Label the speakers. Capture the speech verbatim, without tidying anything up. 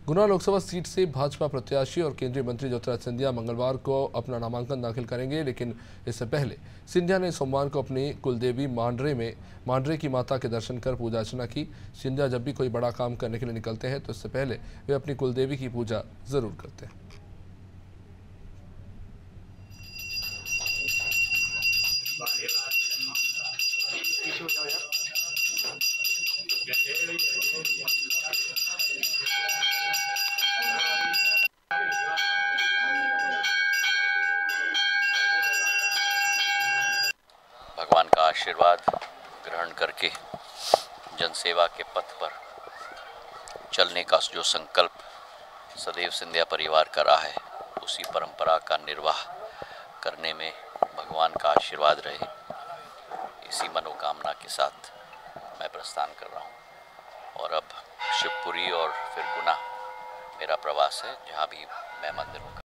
Speaker 1: गुना Lok Sabha seat से भाजपा प्रत्याशी और केंद्रीय मंत्री ज्योतिरादित्य सिंधिया मंगलवार को अपना नामांकन दाखिल करेंगे, लेकिन इससे पहले सिंधिया ने सोमवार को अपनी कुलदेवी मांडरे में मांडरे की माता के दर्शन कर पूजा अर्चना की। सिंधिया जब भी कोई बड़ा काम करने के लिए निकलते हैं तो इससे पहले वे अपनी कुलदेवी की पूजा जरूर करते हैं।
Speaker 2: भगवान का आशीर्वाद ग्रहण करके जनसेवा के पथ पर चलने का जो संकल्प सदैव सिंधिया परिवार का रहा है, उसी परंपरा का निर्वाह करने में भगवान का आशीर्वाद रहे, इसी मनोकामना के साथ मैं प्रस्थान कर रहा हूँ। और अब शिवपुरी और फिर गुना मेरा प्रवास है, जहाँ भी मैं मंदिर में